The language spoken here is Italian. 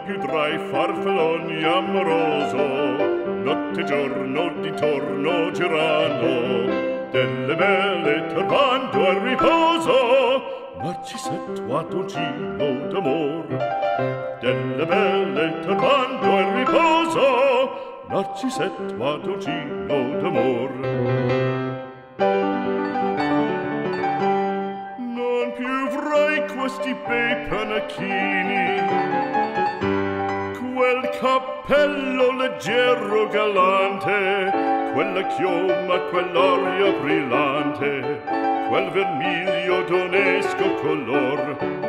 più tra i farfalloni amoroso, notte e giorno d'intorno girano, delle belle turbando al riposo, Narcisetto Adoncino d'amor. Delle belle turbando al riposo, Narcisetto Adoncino d'amor. Non più avrai questi bei panacchini, quel cappello leggero galante, quella chioma, quell'aria brillante, quel vermiglio d'onesco color,